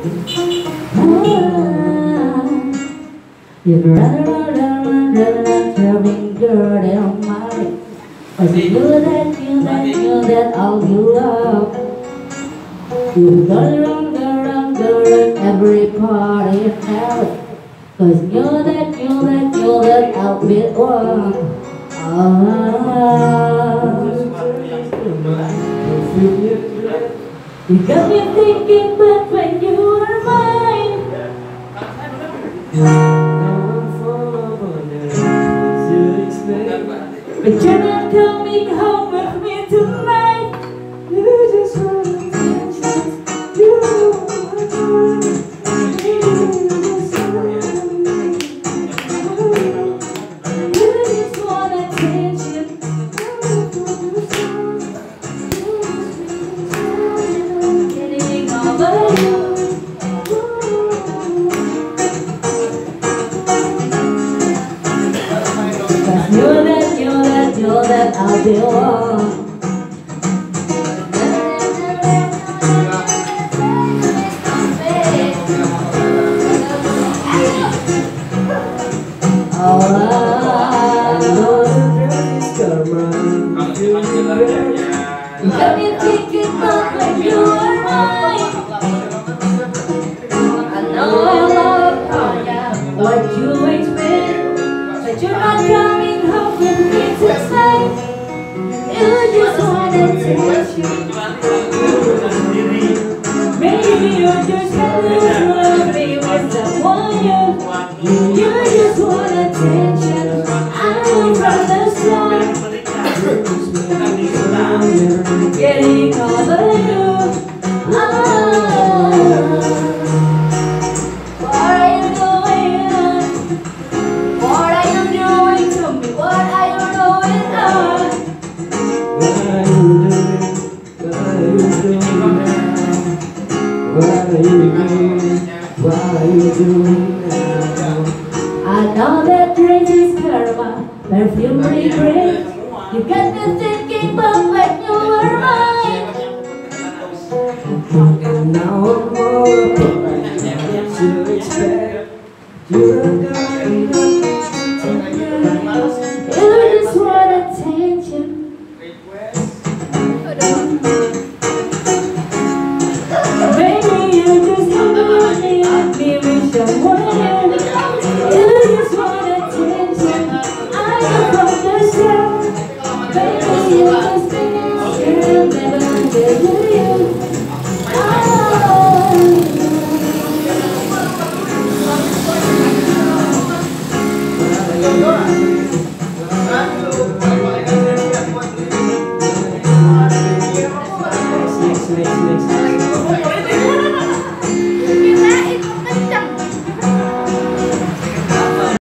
You'd rather tell me, girl, that I'm mine. Cause you knew that all you love. You go run every party in hell. Cause you that I'll be one. You got me thinking back when you were mine. But you're not coming home with me tonight. You just want attention. You just want attention. Getting over you. You're that I'll be one. You got me thinking about when you were mine. I know I love what you expect, but you're not coming home with me tonight. You just want attention. Maybe you're just gonna be with someone new. You just want attention. I know from the start. Getting over you. What are you doing? What are you doing to me? What are you doing now? What are you doing now? I know that drink is karma, perfume regret. You got me thinking about when you were mine. And now I'm more what you expect. You're going you just want attention. Maybe you just